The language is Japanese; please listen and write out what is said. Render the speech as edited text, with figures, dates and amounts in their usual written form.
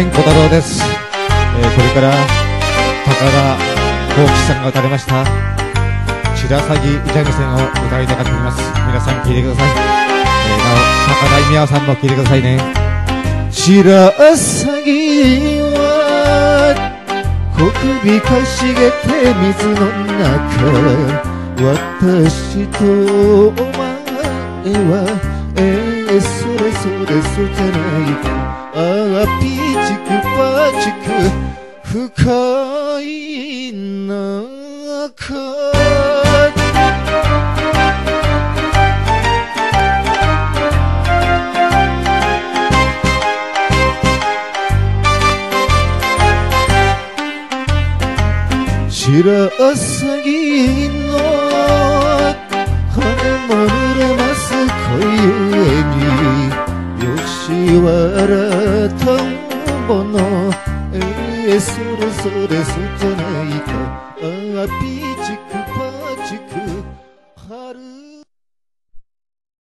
面小太郎です。これから高田幸喜さんが歌われました白鷺三味線を歌いたがっています。皆さん聴いてください。なお高田美和さんも聴いてくださいね。白鷺は小首かしげて水の中、私とお前はそれそれそうじゃないか。ああピーチクパチク深い中、白鷺の羽も濡れます恋に、吉原田んぼのそれそれそうじゃないか。ああピ